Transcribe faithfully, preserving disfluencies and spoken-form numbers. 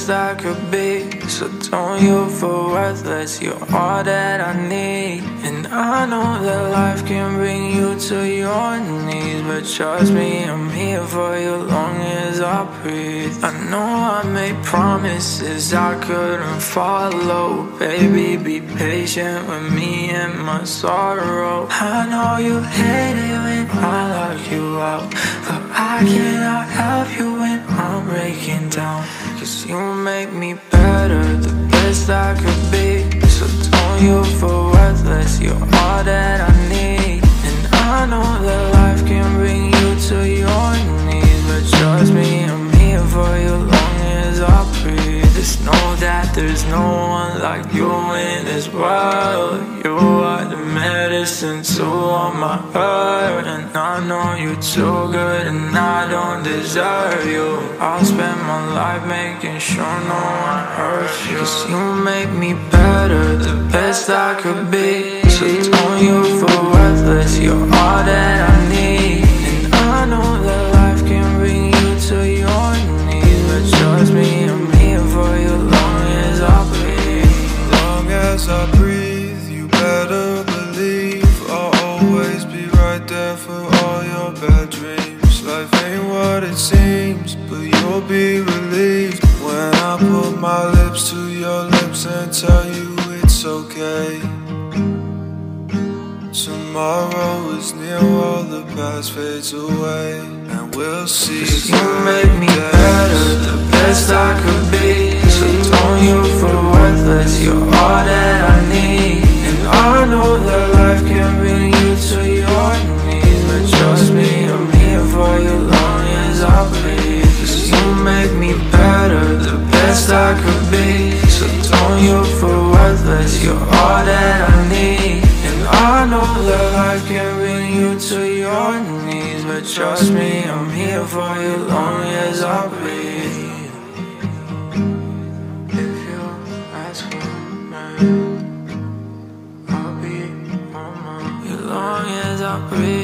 best I could be. So don't you feel worthless, you're all that I need. And I know that life can bring you to your knees, but trust me, I'm here for you long as I breathe. I know I made promises I couldn't follow. Baby, be patient with me and my sorrow. I know you hate it when I lock you out, but I cannot help you when I'm breaking down. Cause you make me better, the best I could be. So don't you feel worthless, you're all that I need. And I know that life can bring you to your knees, but trust me, I'm here for you long as I breathe. Just know that there's no one like you in this world. You are the medicine to all my hurt, and I know you're too good and I don't deserve you. I'll spend my life making sure no one hurts you. Cause you make me better, the best I could be. So don't you feel worthless, you're all that I need. And I know that life can bring you to your knees, but trust me, I'm here for you long as I breathe. Long as I breathe, you better believe I'll always be right there for all your bad dreams. Life ain't what it seems, but you'll be relieved when I put my lips to your lips and tell you it's okay. Tomorrow is near, all the past fades away, and we'll see. Cause you make me better, the best I could be. So don't you feel worthless, you're all that I need. And I know that life can bring you to your knees, but trust me, I'm here for you long as I breathe. Cause you make me better, the best I could be. So don't you feel worthless, you're all that I need. And I know that life can bring you to your knees, but trust me, I'm here for you long as I breathe. If you ask for me, I'll be on my way long as I breathe.